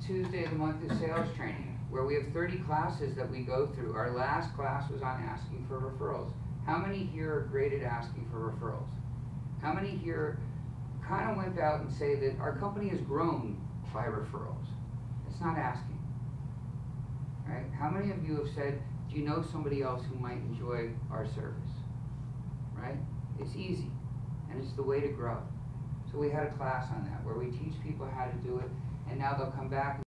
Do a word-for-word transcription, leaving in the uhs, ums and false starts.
Tuesday of the month is sales training, where we have thirty classes that we go through. Our last class was on asking for referrals. How many here are great at asking for referrals? How many here kind of went out and say that our company has grown by referrals? It's not asking, right? How many of you have said, do you know somebody else who might enjoy our service, right? It's easy, and it's the way to grow. So we had a class on that where we teach people how to do it, and now they'll come back